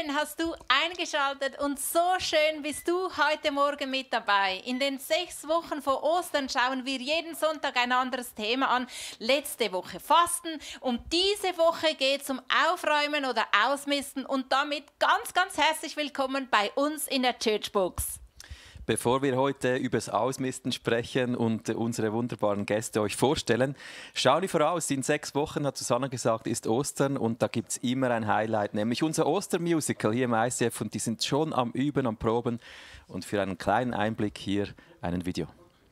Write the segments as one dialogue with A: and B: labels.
A: schön hast du eingeschaltet und so schön bist du heute Morgen mit dabei. In den 6 Wochen vor Ostern schauen wir jeden Sonntag ein anderes Thema an. Letzte Woche Fasten und diese Woche geht es um Aufräumen oder Ausmisten und damit ganz herzlich willkommen bei uns in der Churchbox.
B: Bevor wir heute über das Ausmisten sprechen und unsere wunderbaren Gäste euch vorstellen, schauen wir voraus. In 6 Wochen, hat Susanna gesagt, ist Ostern und da gibt es immer ein Highlight, nämlich unser Ostermusical hier im ICF und die sind schon am Üben, am Proben und für einen kleinen Einblick hier ein Video.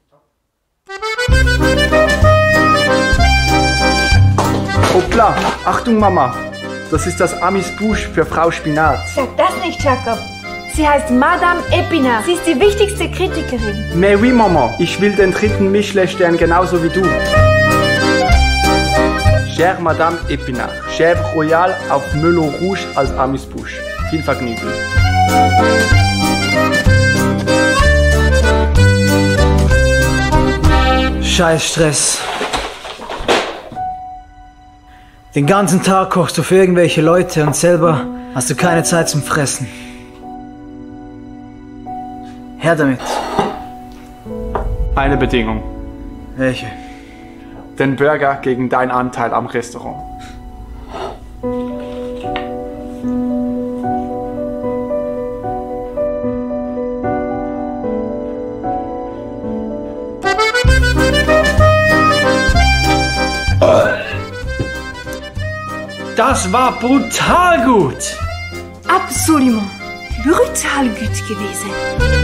C: Hoppla, Achtung Mama, das ist das Amisbouche für Frau Spinat.
D: Sag das nicht, Jacob. Sie heißt Madame Epinard. Sie ist die wichtigste Kritikerin.
C: Mais oui, Mama, ich will den 3. Michelin-Stern genauso wie du. Chère Madame Epinard, Chèvre Royale auf Melon Rouge als Amisbouche. Viel Vergnügen.
E: Scheiß Stress. Den ganzen Tag kochst du für irgendwelche Leute und selber hast du keine Zeit zum Fressen. Her damit.
C: Eine Bedingung.
E: Welche?
C: Den Burger gegen deinen Anteil am Restaurant.
E: Das war brutal gut!
D: Absolument. Brutal gut gewesen.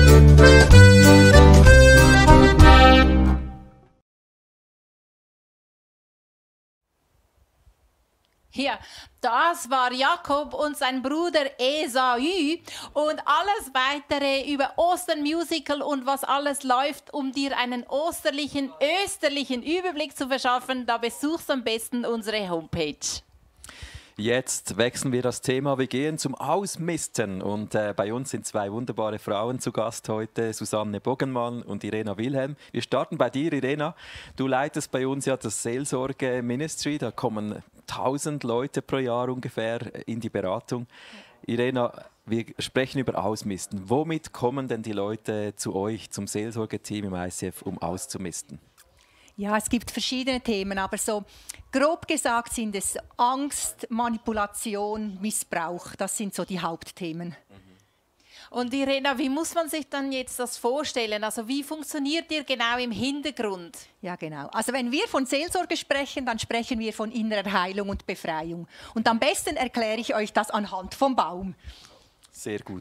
A: Ja, das war Jakob und sein Bruder Esau und alles weitere über Ostern Musical und was alles läuft, um dir einen österlichen Überblick zu verschaffen. Da besuchst du am besten unsere Homepage.
B: Jetzt wechseln wir das Thema. Wir gehen zum Ausmisten. Und bei uns sind 2 wunderbare Frauen zu Gast heute, Susanne Boggenmann und Irena Wilhelm. Wir starten bei dir, Irena. Du leitest bei uns ja das Seelsorge-Ministry. Da kommen 1000 Leute pro Jahr ungefähr in die Beratung. Irena, wir sprechen über Ausmisten. Womit kommen denn die Leute zu euch, zum Seelsorgeteam im ICF, um auszumisten?
F: Ja, es gibt verschiedene Themen, aber so grob gesagt sind es Angst, Manipulation, Missbrauch. Das sind so die Hauptthemen.
A: Und Irena, wie muss man sich dann jetzt das vorstellen? Also wie funktioniert ihr genau im Hintergrund?
F: Ja, genau. Also wenn wir von Seelsorge sprechen, dann sprechen wir von innerer Heilung und Befreiung. Und am besten erkläre ich euch das anhand vom Baum.
B: Sehr gut.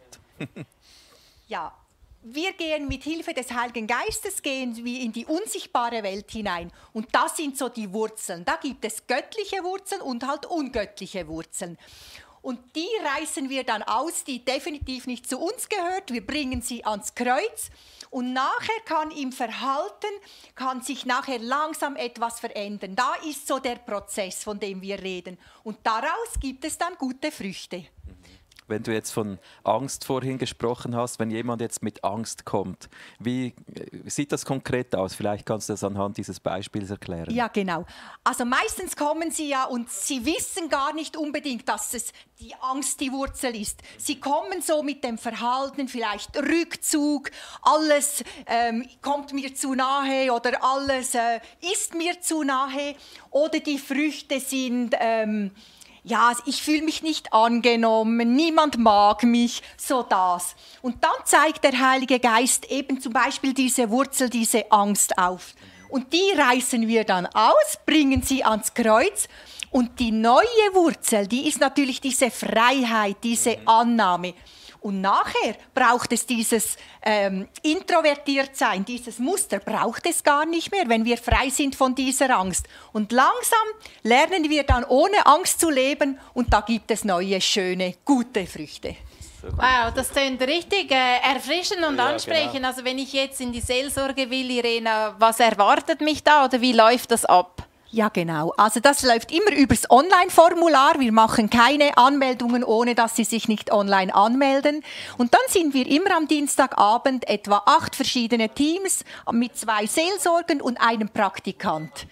F: Ja. Wir gehen mit Hilfe des Heiligen Geistes gehen wir in die unsichtbare Welt hinein. Und das sind so die Wurzeln. Da gibt es göttliche Wurzeln und halt ungöttliche Wurzeln. Und die reißen wir dann aus, die definitiv nicht zu uns gehört. Wir bringen sie ans Kreuz. Und nachher kann im Verhalten, kann sich nachher langsam etwas verändern. Da ist so der Prozess, von dem wir reden. Und daraus gibt es dann gute Früchte.
B: Wenn du jetzt von Angst vorhin gesprochen hast, wenn jemand jetzt mit Angst kommt, wie sieht das konkret aus? Vielleicht kannst du das anhand dieses Beispiels erklären.
F: Ja, genau. Also meistens kommen sie ja und sie wissen gar nicht unbedingt, dass es die Angst die Wurzel ist. Sie kommen so mit dem Verhalten, vielleicht Rückzug, alles kommt mir zu nahe oder alles ist mir zu nahe oder die Früchte sind... ja, ich fühle mich nicht angenommen, niemand mag mich, so das. Und dann zeigt der Heilige Geist eben zum Beispiel diese Wurzel, diese Angst auf. Und die reißen wir dann aus, bringen sie ans Kreuz. Und die neue Wurzel, die ist natürlich diese Freiheit, diese Annahme. Und nachher braucht es dieses Introvertiertsein, dieses Muster braucht es gar nicht mehr, wenn wir frei sind von dieser Angst. Und langsam lernen wir dann ohne Angst zu leben und da gibt es neue, schöne, gute Früchte.
A: Wow, das klingt richtig erfrischend und ansprechend.
B: Genau.
A: Also wenn ich jetzt in die Seelsorge will, Irena, was erwartet mich da oder wie läuft das ab?
F: Ja, genau. Also das läuft immer übers Online-Formular. Wir machen keine Anmeldungen, ohne dass Sie sich nicht online anmelden. Und dann sind wir immer am Dienstagabend etwa 8 verschiedene Teams mit 2 Seelsorgern und einem Praktikant.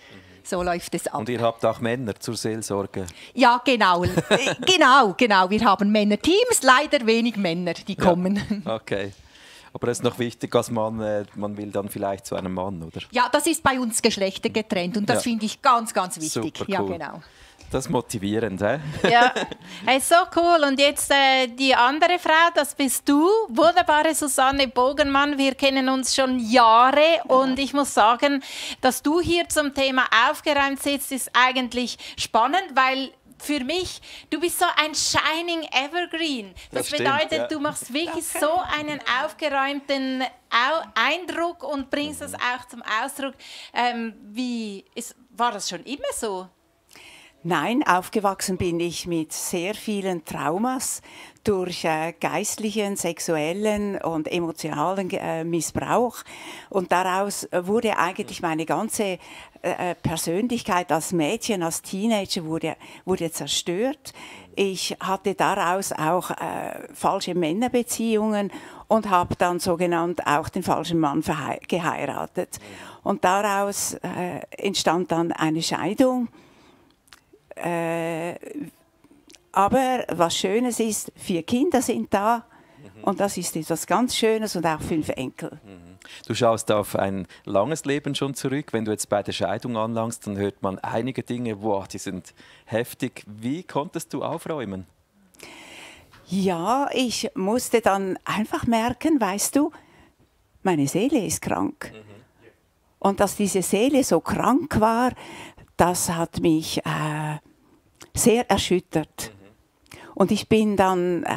F: So läuft es ab.
B: Und ihr habt auch Männer zur Seelsorge?
F: Ja, genau. genau. Wir haben Männerteams, leider wenig Männer, die kommen.
B: Okay. Aber es ist noch wichtig, als Mann, man will dann vielleicht zu einem Mann, oder?
F: Ja, das ist bei uns geschlechtergetrennt und das finde ich ganz, ganz wichtig.
B: Super,
F: Ja,
B: cool.
F: genau.
B: Das ist motivierend, hä?
A: Ja, hey, so cool. Und jetzt die andere Frau, das bist du, wunderbare Susanne Bogenmann. Wir kennen uns schon Jahre und ich muss sagen, dass du hier zum Thema aufgeräumt sitzt, ist eigentlich spannend, weil für mich, du bist so ein shining evergreen. Das bedeutet, du machst wirklich so einen aufgeräumten Eindruck und bringst das auch zum Ausdruck. War das schon immer so?
G: Nein, aufgewachsen bin ich mit sehr vielen Traumas durch geistlichen, sexuellen und emotionalen Missbrauch. Und daraus wurde eigentlich meine ganze Persönlichkeit als Mädchen, als Teenager wurde zerstört. Ich hatte daraus auch falsche Männerbeziehungen und habe dann sogenannt auch den falschen Mann geheiratet. Und daraus entstand dann eine Scheidung. Aber was Schönes ist, 4 Kinder sind da und das ist etwas ganz Schönes und auch 5 Enkel.
B: Du schaust auf ein langes Leben schon zurück. Wenn du jetzt bei der Scheidung anlangst, dann hört man einige Dinge, wow, die sind heftig. Wie konntest du aufräumen?
G: Ja, ich musste dann einfach merken, weißt du, meine Seele ist krank. Und dass diese Seele so krank war, das hat mich sehr erschüttert. Und ich bin dann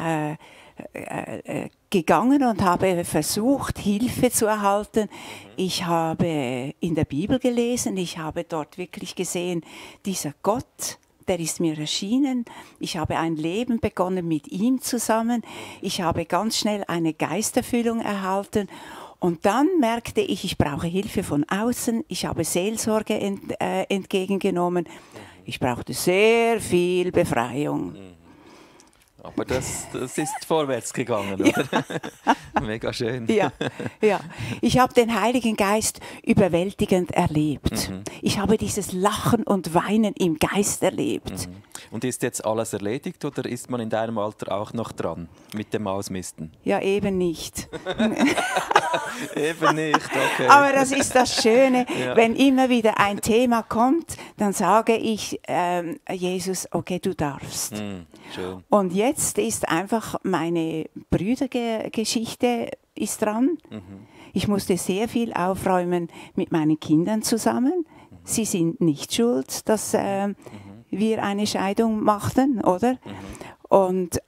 G: gegangen und habe versucht, Hilfe zu erhalten. Ich habe in der Bibel gelesen, ich habe dort wirklich gesehen, dieser Gott, der ist mir erschienen. Ich habe ein Leben begonnen mit ihm zusammen. Ich habe ganz schnell eine Geisterfüllung erhalten. Und dann merkte ich, ich brauche Hilfe von außen. Ich habe Seelsorge entgegengenommen. Ich brauchte sehr viel Befreiung.
B: Aber das ist vorwärts gegangen, oder? Ja. Mega schön.
G: Ja. Ich habe den Heiligen Geist überwältigend erlebt. Ich habe dieses Lachen und Weinen im Geist erlebt.
B: Und ist jetzt alles erledigt oder ist man in deinem Alter auch noch dran mit dem Ausmisten?
G: Ja, eben nicht.
B: Eben nicht, okay.
G: Aber das ist das Schöne, wenn immer wieder ein Thema kommt, dann sage ich, Jesus, okay, du darfst.
B: Schön.
G: Und jetzt ist einfach meine Brüdergeschichte ist dran. Ich musste sehr viel aufräumen mit meinen Kindern zusammen. Sie sind nicht schuld, dass wir eine Scheidung machten, oder? Und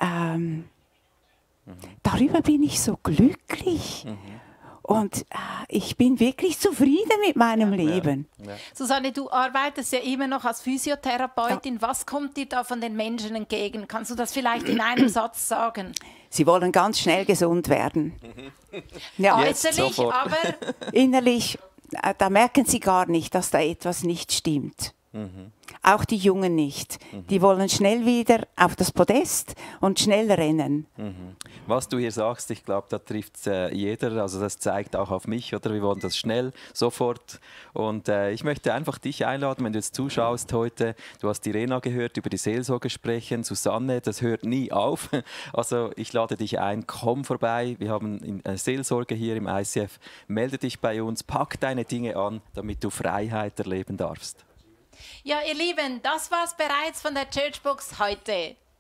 G: darüber bin ich so glücklich. Und ich bin wirklich zufrieden mit meinem Leben.
B: Ja.
A: Susanne, du arbeitest ja immer noch als Physiotherapeutin. Ja. Was kommt dir da von den Menschen entgegen? Kannst du das vielleicht in einem Satz sagen?
G: Sie wollen ganz schnell gesund werden. Ja,
A: äußerlich, aber
G: innerlich, da merken sie gar nicht, dass da etwas nicht stimmt. Auch die Jungen nicht. Die wollen schnell wieder auf das Podest und schnell rennen.
B: Was du hier sagst, ich glaube, da trifft jeder. Also das zeigt auch auf mich, oder? Wir wollen das schnell, sofort. Und ich möchte einfach dich einladen, wenn du jetzt zuschaust heute. Du hast Irena gehört, über die Seelsorge sprechen. Susanne, das hört nie auf. Also ich lade dich ein, komm vorbei. Wir haben eine Seelsorge hier im ICF. Melde dich bei uns, pack deine Dinge an, damit du Freiheit erleben darfst.
A: Ja, ihr Lieben, das war's bereits von der Churchbox heute.